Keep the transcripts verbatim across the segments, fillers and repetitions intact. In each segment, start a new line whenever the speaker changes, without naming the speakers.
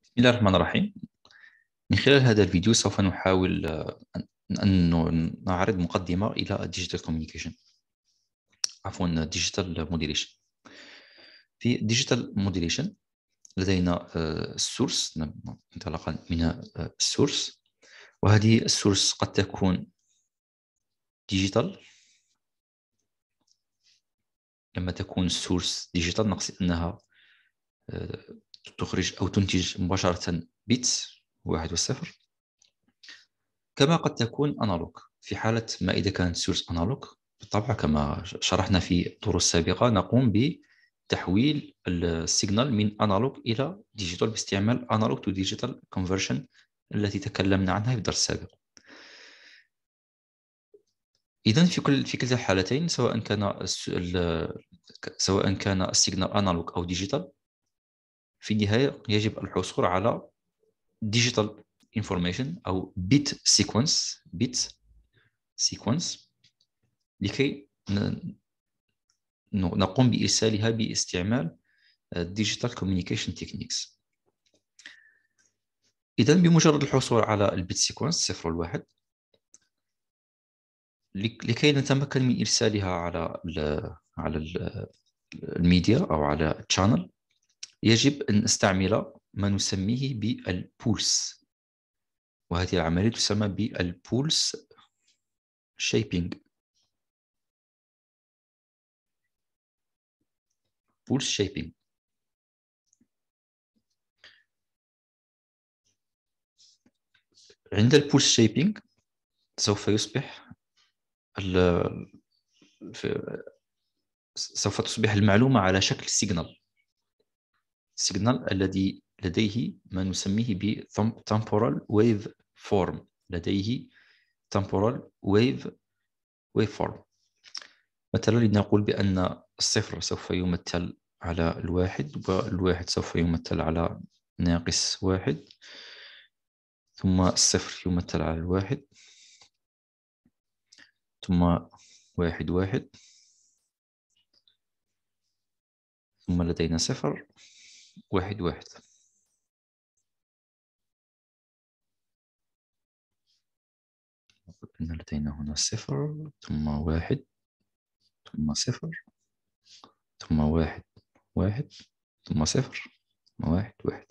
بسم الله الرحمن الرحيم. من خلال هذا الفيديو سوف نحاول آه، أن نعرض مقدمة إلى الديجيتال كوميونيكيشن، عفوا الديجيتال موديليشن. في الديجيتال موديليشن لدينا السورس، انطلاقا من السورس، وهذه السورس قد تكون ديجيتال. لما تكون السورس ديجيتال نقصد أنها تخرج أو تنتج مباشرة بيتس واحد وصفر، كما قد تكون أنالوج. في حالة ما إذا كانت سورس أنالوج بالطبع كما شرحنا في الدروس السابقة نقوم بتحويل السيجنال من أنالوج إلى ديجيتال باستعمال أنالوج تو ديجيتال كونفرشن التي تكلمنا عنها في الدرس السابق. إذن في كل في كلتا الحالتين سواء كان سواء كان السيجنال أنالوج أو ديجيتال، في النهاية يجب الحصول على ديجيتال information أو bit sequence bit sequence لكي نقوم بإرسالها باستعمال digital communication techniques. إذن بمجرد الحصول على البيت سيكونس صفر والواحد، لكي نتمكن من إرسالها على ال على الميديا أو على الشانل، يجب أن نستعمل ما نسميه بالبولس، وهذه العملية تسمى بالبولس شيبينج. بولس شيبينج عند البولس شيبينج سوف يصبح سوف تصبح المعلومة على شكل سيجنال السيجنال الذي لديه ما نسميه ب temporal wave form لديه temporal wave wave form. مثلا لنقول بأن الصفر سوف يمثل على الواحد، والواحد سوف يمثل على ناقص واحد، ثم الصفر يمثل على الواحد، ثم واحد واحد، ثم لدينا صفر واحد واحد. أن لدينا هنا صفر ثم واحد ثم صفر ثم واحد واحد ثم صفر ثم واحد واحد.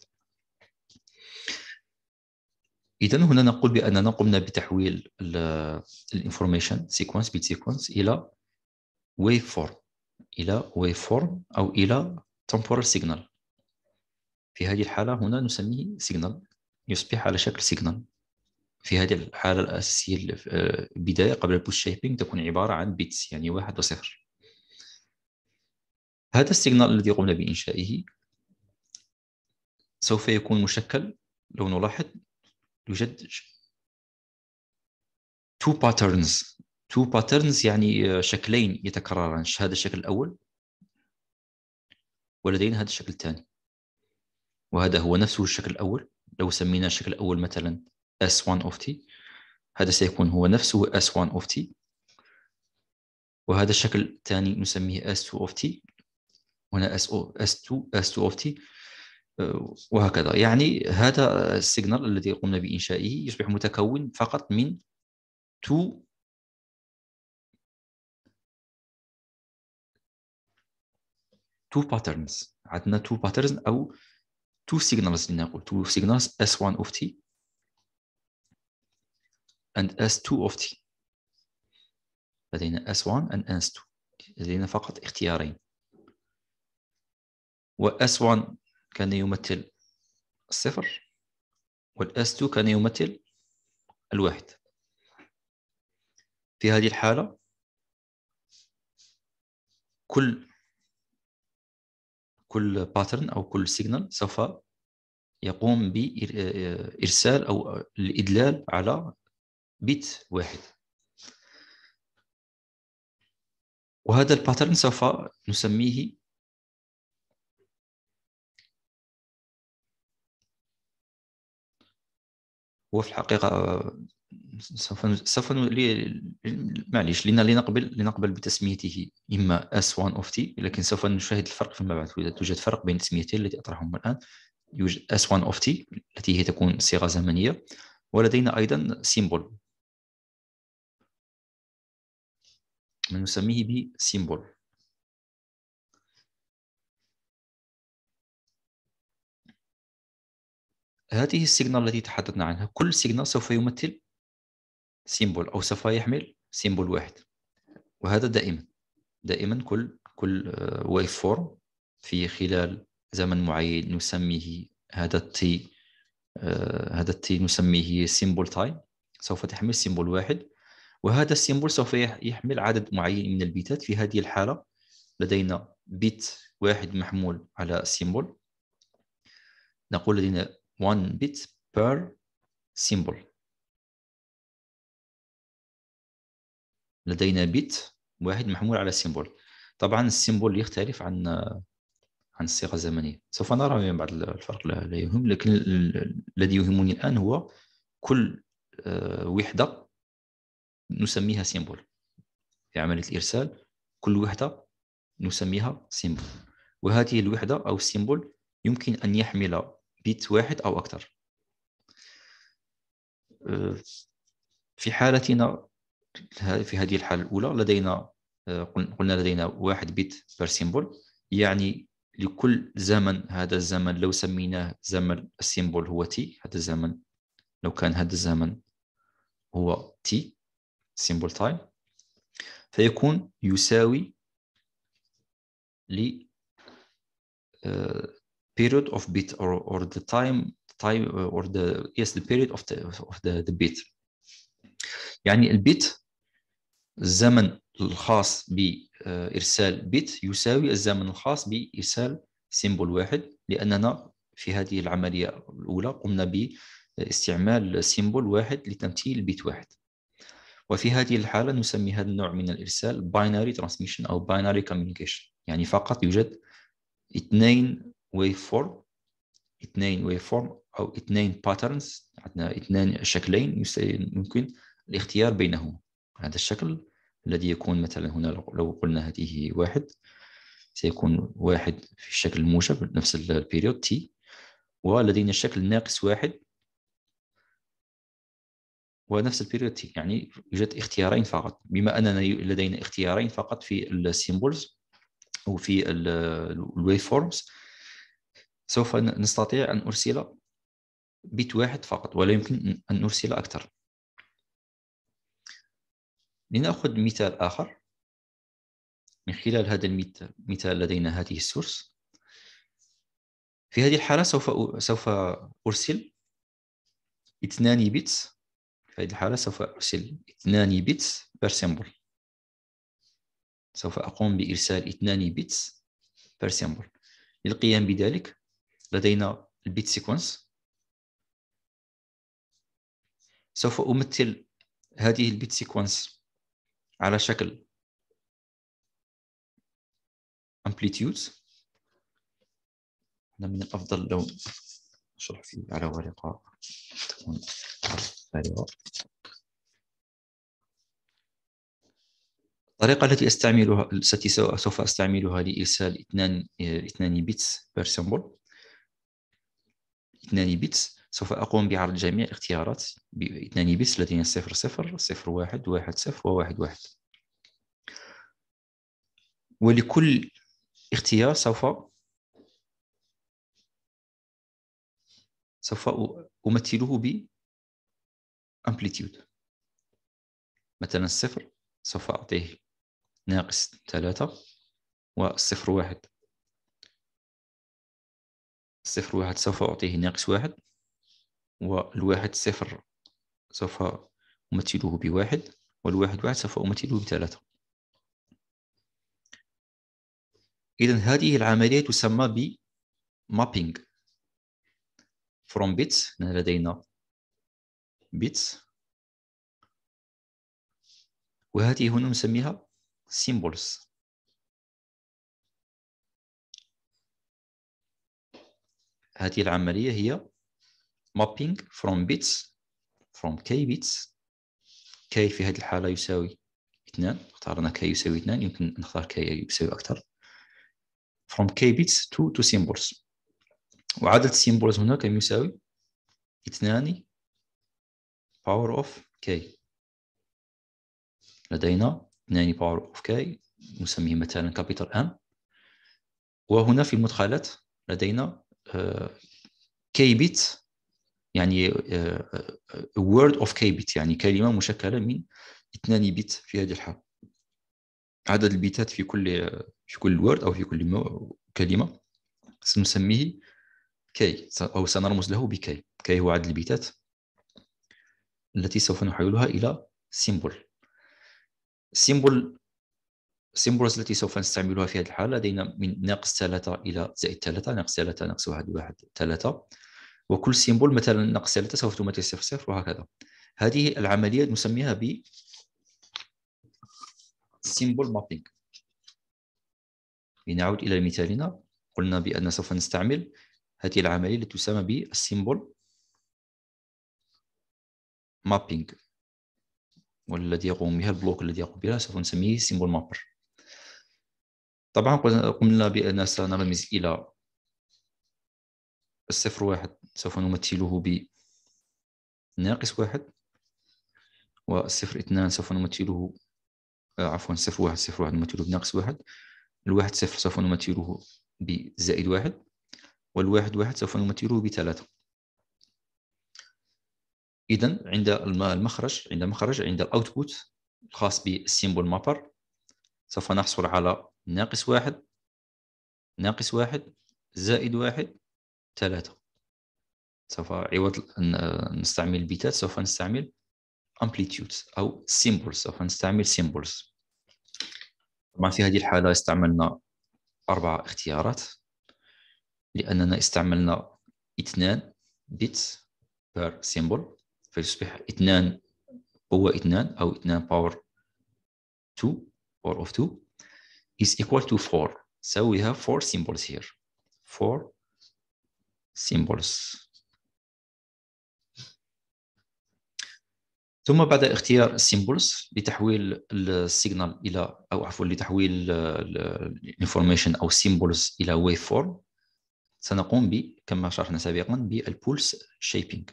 إذن هنا نقول بأننا قمنا بتحويل الانفورميشن سيكونس بيت سيكونس إلى ويف فورم إلى ويف فورم أو إلى temporal signal. في هذه الحالة هنا نسميه سيجنال، يصبح على شكل سيجنال. في هذه الحالة الأساسية البداية قبل البوش شيبينج تكون عبارة عن بيتس، يعني واحد وصفر. هذا السيجنال الذي قمنا بإنشائه سوف يكون مشكل، لو نلاحظ يوجد two patterns two patterns يعني شكلين يتكرران، هذا الشكل الأول ولدينا هذا الشكل الثاني، وهذا هو نفسه الشكل الأول. لو سمينا الشكل الأول مثلا إس واحد of t، هذا سيكون هو نفسه إس واحد of t، وهذا الشكل الثاني نسميه إس تو of t، هنا إس تو إس تو of t، وهكذا. يعني هذا السيجنال الذي قمنا بإنشائه يصبح متكون فقط من two two patterns. عندنا two patterns أو two signals، لنقول two signals إس واحد of t and إس تو of t. لدينا إس واحد and إس تو، لدينا فقط اختيارين، و إس واحد كان يمثل الصفر وال إس تو كان يمثل الواحد. في هذه الحالة كل كل باترن أو كل سيجنال سوف يقوم بإرسال أو الإدلال على بيت واحد، وهذا الباترن سوف نسميه هو في الحقيقة سوف سوف معليش لنا لنقبل لنقبل بتسميته إما إس واحد of t، لكن سوف نشاهد الفرق فيما بعد. توجد فرق بين تسميتين التي أطرحهما الآن. يوجد اس واحد of t التي هي تكون صيغة زمنية، ولدينا أيضا سيمبل ما نسميه بسيمبل. هذه السيجنال التي تحدثنا عنها، كل سيجنال سوف يمثل سيمبل أو سوف يحمل سيمبل واحد، وهذا دائما دائما كل كل ويف فورم في خلال زمن معين نسميه هذا التي هذا التي نسميه سيمبل تايم، سوف تحمل سيمبل واحد، وهذا السيمبل سوف يحمل عدد معين من البيتات. في هذه الحالة لدينا بيت واحد محمول على سيمبل، نقول لدينا one bit per symbol. لدينا بيت واحد محمول على سيمبل. طبعا السيمبل يختلف عن عن الصيغة الزمنية، سوف نرى بعض الفرق لا يهم، لكن الذي يهمني الآن هو كل وحدة نسميها سيمبل. في عملية الإرسال كل وحدة نسميها سيمبل، وهذه الوحدة أو السيمبل يمكن أن يحمل بيت واحد أو أكثر. في حالتنا في هذه الحالة الأولى لدينا قلنا لدينا واحد بيت بير سيمبل، يعني لكل زمن، هذا الزمن لو سميناه زمن السيمبل هو تي، هذا الزمن لو كان هذا الزمن هو تي سيمبل تايم، فيكون يساوي ل uh, period of bit or, or the time time or the yes the period of the of the, the bit. يعني البيت الزمن الخاص بإرسال بيت يساوي الزمن الخاص بإرسال سيمبل واحد، لأننا في هذه العملية الأولى قمنا باستعمال سيمبل واحد لتمثيل بيت واحد. وفي هذه الحالة نسمي هذا النوع من الإرسال binary transmission أو binary communication، يعني فقط يوجد اثنين ويف فورم اثنين ويف فورم أو اثنين باترنز، عندنا اثنين شكلين يمكن الاختيار بينهما. هذا الشكل الذي يكون مثلا هنا لو قلنا هذه واحد سيكون واحد في الشكل الموجب نفس البيريود تي، ولدينا الشكل ناقص واحد ونفس البيريود تي، يعني يوجد اختيارين فقط. بما أننا لدينا اختيارين فقط في السيمبلز وفي الويف فورمز، سوف نستطيع أن نرسل بيت واحد فقط ولا يمكن أن نرسل أكثر. لنأخذ مثال آخر. من خلال هذا المثال لدينا هذه السورس. في هذه الحالة سوف سوف أرسل اثنان بيتس. في هذه الحالة سوف أرسل اثنان بيتس بير سيمبل. سوف أقوم بإرسال اثنان بيتس بير سيمبل. للقيام بذلك لدينا البيت سيكونس. سوف أمثل هذه البيت سيكونس على شكل amplitudes. من الأفضل لو نشرح فيه على ورقة تكون فارغة. الطريقة التي أستعملها التي سوف أستعملها لإرسال اثنان اثنان بيتس بير سيمبل اثنان بيتس، سوف أقوم بعرض جميع الاختيارات باثنان بيتس. لدينا صفر صفر صفر واحد واحد صفر وواحد واحد، ولكل اختيار سوف سوف أمثله ب amplitude. مثلا الصفر سوف أعطيه ناقص ثلاثة، والصفر واحد الصفر واحد سوف أعطيه ناقص واحد، والواحد صفر سوف أمثله بواحد، والواحد واحد سوف أمثله بثلاثة. إذن هذه العملية تسمى ب mapping from bits. لدينا bits، وهذه هنا نسميها symbols. هذه العملية هي mapping from bits from k bits. k في هذه الحالة يساوي اثنان، اختارنا k يساوي اثنان، يمكن أن نختار k يساوي أكثر. from k bits to to symbols. وعدد السيمبولز هنا كم يساوي اثنان باور اوف كي. لدينا اثنان باور اوف كي نسميه مثلا كابيتال ام، وهنا في المدخلات لدينا كي بت، يعني word of k bit، يعني كلمة مشكلة من اثنان بت. في هذه الحالة عدد البيتات في كل في كل word أو في كل كلمة سنسميه كي، أو سنرمز له بكي. كي هو عدد البيتات التي سوف نحولها إلى سيمبل. سيمبل سيمبلز التي سوف نستعملها في هذه الحالة لدينا من ناقص ثلاثة إلى زائد ثلاثة، ناقص ثلاثة، ناقص واحد، واحد، ثلاثة. وكل سيمبل مثلا ناقص ثلاثة سوف تمثل صفر صفر، وهكذا. هذه العملية نسميها ب symbol mapping. لنعود إلى مثالنا، قلنا بأن سوف نستعمل هذه العملية التي تسمى بالسيمبل مابينج، والذي يقوم بها البلوك الذي يقوم بها سوف نسميه سيمبل مابر. طبعا قلنا بأن سنرمز إلى الصفر واحد سوف نمثله بناقص واحد، والصفر اثنان سوف نمثله عفوا صفر واحد صفر واحد نمثله بناقص واحد، الواحد صفر سوف نمثله بزائد واحد، والواحد واحد سوف نمثله بثلاثة. إذن عند المخرج عند المخرج عند الأوتبوت الخاص بالسيمبل مابر سوف نحصل على ناقص واحد، ناقص واحد، زائد واحد، ثلاثة. سوف عوض أن نستعمل البيتات سوف نستعمل amplitudes أو symbols، سوف نستعمل symbols. طبعا في هذه الحالة استعملنا أربع اختيارات، لأننا استعملنا اثنان بيت per symbol، فيصبح اثنان قوة اثنان أو اثنان power two power of two is equal to four. So we have four symbols here. Four symbols. ثم بعد اختيار السيمبلز لتحويل السيجنال إلى أو عفوا لتحويل الانفورميشن أو سيمبلز إلى ويف فورم، سنقوم ب كما شرحنا سابقا بالبولس شيبينج.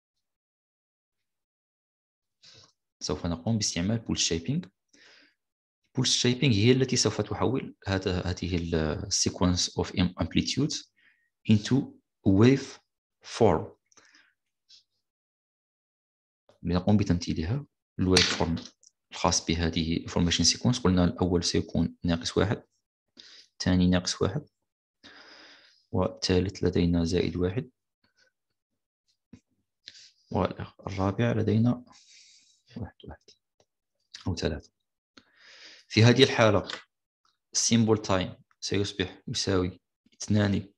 سوف نقوم باستعمال بولس شيبينج. بولس شيبينج هي التي سوف تحول هذا هذه السيكونس اوف amplitudes into wave form. لنقوم بتمثيلها الويف فورم الخاص بهذه information sequence. قلنا الأول سيكون ناقص واحد، الثاني ناقص واحد، والثالث لدينا زائد واحد، والرابع لدينا واحد واحد أو ثلاثة. في هذه الحالة symbol time سيصبح يساوي اثنان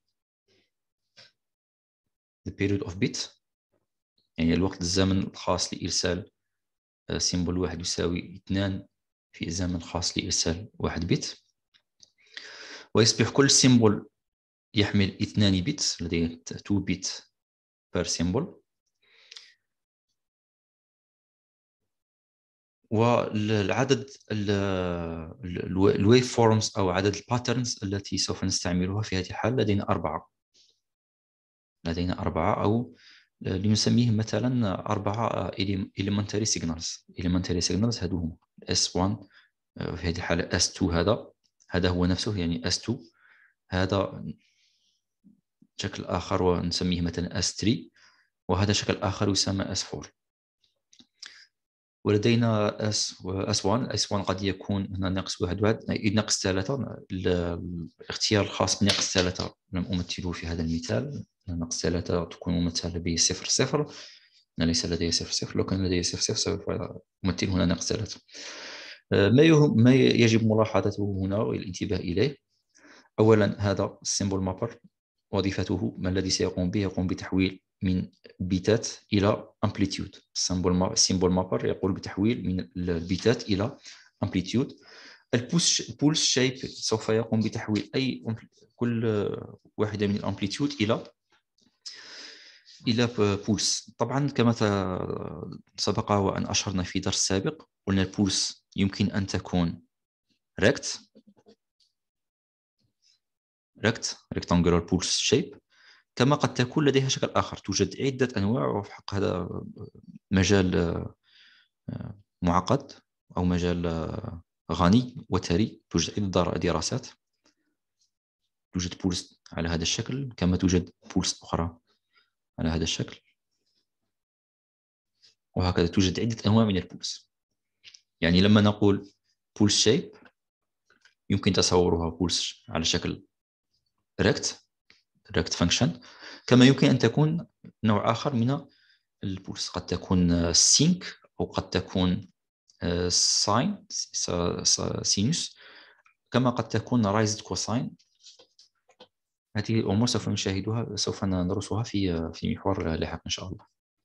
the period of bit، يعني الوقت الزمن الخاص لإرسال سيمبل واحد يساوي اثنان في الزمن الخاص لإرسال واحد بت، ويصبح كل سيمبل يحمل اثنان بت، لديه two bit per symbol. والعدد الويف فورمز أو عدد الباترنز التي سوف نستعملها في هذه الحالة لدينا أربعة. لدينا أربعة أو لنسميهم مثلا أربعة elementary signals. elementary signals هادو هما إس واحد في هذه الحالة، إس اثنين هذا هذا هو نفسه يعني إس اثنين، هذا شكل آخر ونسميه مثلا إس ثلاثة، وهذا شكل آخر يسمى إس أربعة. ولدينا اس اس واحد اس واحد قد يكون هنا ناقص واحد واحد ناقص ثلاثة. الاختيار الخاص بناقص ثلاثة لم أمثله في هذا المثال. ناقص ثلاثة تكون ممثلة بصفر صفر، ليس لدي صفر صفر. لو كان لدي صفر صفر سوف أمثل هنا ناقص ثلاثة. ما ما يجب ملاحظته هنا والانتباه إليه، أولا هذا السيمبل مابر وظيفته ما الذي سيقوم به؟ يقوم بتحويل من بيتات إلى امبليتيود. السيمبل مابر يقول بتحويل من البيتات إلى امبليتيود. البولس بولس شيب سوف يقوم بتحويل أي كل واحدة من الامبليتيود إلى إلى بولس. طبعا كما سبق وأن أشرنا في درس سابق، قلنا البولس يمكن أن تكون ريكت ريكت rectangular pulse shape، كما قد تكون لديها شكل آخر. توجد عدة أنواع، وفي حق هذا مجال معقد أو مجال غني وثري. توجد عدة دراسات. توجد بولس على هذا الشكل، كما توجد بولس أخرى على هذا الشكل، وهكذا. توجد عدة أنواع من البولس. يعني لما نقول بولس شيب يمكن تصورها بولس على شكل ريكت ريكت فانكشن، كما يمكن أن تكون نوع آخر من البولس. قد تكون سينك، أو قد تكون ساين سينوس، كما قد تكون رايزد كوساين. هذه الأمور سوف نشاهدها، سوف ندرسها في في محور لاحق إن شاء الله.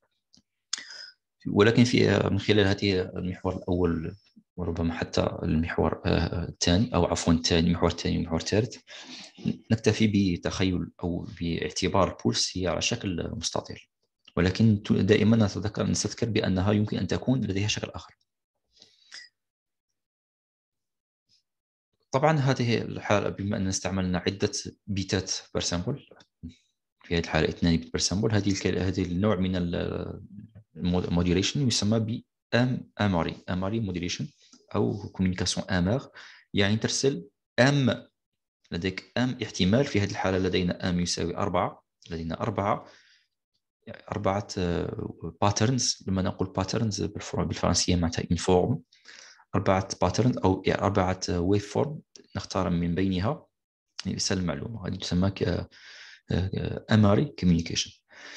ولكن في من خلال هذه المحور الأول، وربما حتى المحور الثاني، أو عفوا الثاني، المحور الثاني والمحور الثالث، نكتفي بتخيل أو باعتبار البولس هي على شكل مستطيل، ولكن دائما نتذكر نستذكر بأنها يمكن أن تكون لديها شكل آخر. طبعا هذه الحالة بما أننا استعملنا عدة بيتات بير سامبل، في هذه الحالة اثنان بيت بير سامبل، هذه هذه النوع من الموديوليشن يسمى ب ام اماري اماري موديوليشن، أو كوميونيكاسيون امار. يعني ترسل ام، لديك ام احتمال. في هذه الحالة لدينا ام يساوي أربعة، لدينا أربعة أربعة باترنز. لما نقول باترنز بالفرنسية معناتها إن فورم، أربعة باترن أو أربعة ويف فورم نختار من بينها إرسال المعلومة. هذه تسمى أماري كوميونيكيشن.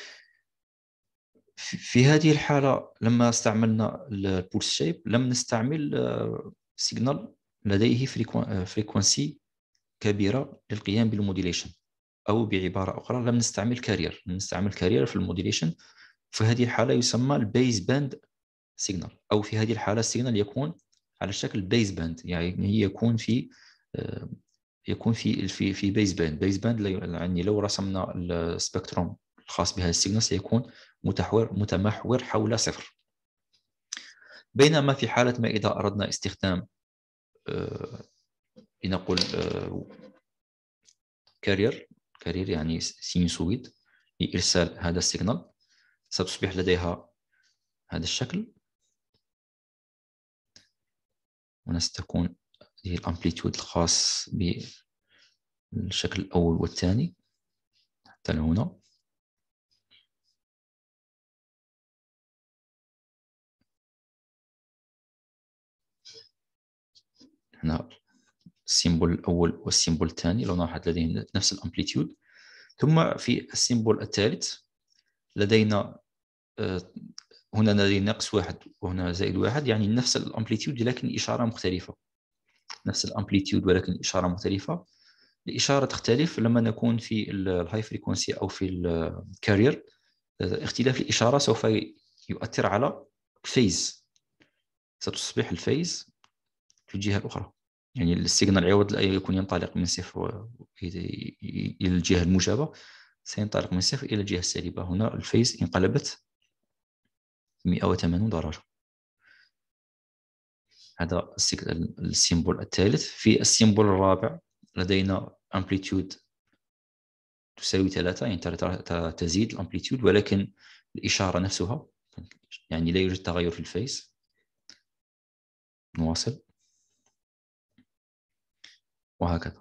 في هذه الحالة لما استعملنا البولس شيب لم نستعمل سيجنال لديه فريكونسي كبيرة للقيام بالموديليشن، أو بعبارة أخرى لم نستعمل كارير. لم نستعمل كارير في الموديليشن. في هذه الحالة يسمى البيز باند سيجنال، أو في هذه الحالة السيجنال يكون على شكل بيز باند، يعني يكون في يكون في في في بيز باند. بيز باند يعني لو رسمنا السبكتروم الخاص بهذا السيجنال سيكون متحور متمحور حول صفر. بينما في حالة ما إذا أردنا استخدام لنقول كارير كارير يعني سينوسويد لإرسال هذا السيجنال، ستصبح لديها هذا الشكل. هنا ستكون هذه الأمبليتيود الخاص بالشكل الأول والثاني حتى هنا. هنا السيمبول الأول والسيمبول الثاني لو نلاحظ لديهم نفس الأمبليتيود. ثم في السيمبول الثالث لدينا هنا لدينا ناقص واحد وهنا زائد واحد، يعني نفس الأمبليتيود لكن إشارة مختلفة. نفس الأمبليتيود ولكن إشارة مختلفة. الإشارة تختلف لما نكون في الهاي فريكونسي أو في الكارير. اختلاف الإشارة سوف يؤثر على الفيز. ستصبح الفيز في الجهة الأخرى، يعني السيجنال عوض أن يكون ينطلق من صفر إلى الجهة الموجبة سينطلق من صفر إلى الجهة السالبة. هنا الفيز انقلبت مئة وثمانين درجة. هذا السيمبول الثالث. في السيمبول الرابع لدينا امبليتيود تساوي ثلاثة، يعني تزيد الامبليتيود ولكن الإشارة نفسها، يعني لا يوجد تغير في الفيز. نواصل وهكذا.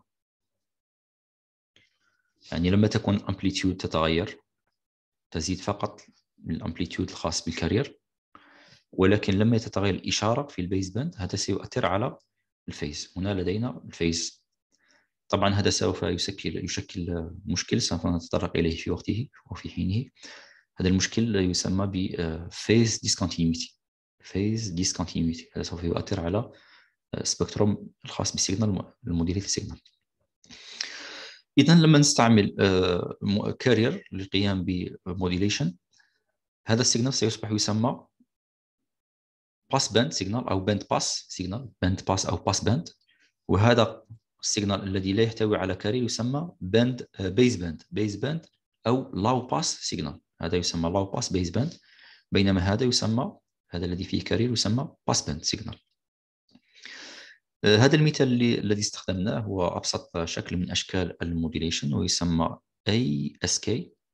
يعني لما تكون الامبليتيود تتغير تزيد فقط من الامبليتيود الخاص بالكارير، ولكن لما تتغير الإشارة في البيز باند هذا سيؤثر على الفيز. هنا لدينا الفيز. طبعا هذا سوف يشكل يشكل مشكل سوف نتطرق إليه في وقته وفي حينه. هذا المشكل يسمى ب phase discontinuity. phase discontinuity هذا سوف يؤثر على سبكتروم الخاص بالسيجنال الموديليت السيجنال. إذا لما نستعمل كارير للقيام بموديليشن هذا السيجنال سيصبح يسمى باس باند سيجنال أو باند باس سيجنال، باند باس أو باس باند. وهذا السيجنال الذي لا يحتوي على كارير يسمى باند بيز باند بيز باند أو لاو باس سيجنال. هذا يسمى لاو باس بيز باند، بينما هذا يسمى هذا الذي فيه كارير يسمى باس باند سيجنال. هذا المثال الذي استخدمناه هو أبسط شكل من أشكال الموديليشن ويسمى إيه إس كي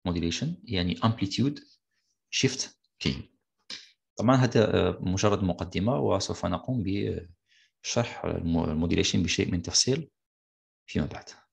modulation يعني amplitude shift gain. طبعا هذا مجرد مقدمة، وسوف نقوم بشرح الموديليشن بشيء من تفصيل فيما بعد.